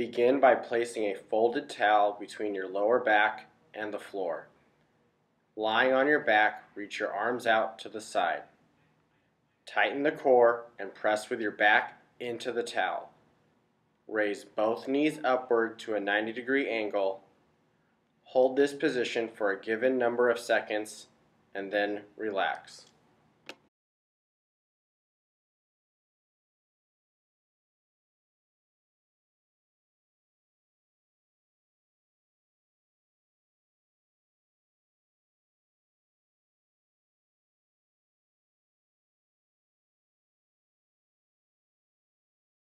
Begin by placing a folded towel between your lower back and the floor. Lying on your back, reach your arms out to the side. Tighten the core and press with your back into the towel. Raise both knees upward to a 90-degree angle. Hold this position for a given number of seconds and then relax.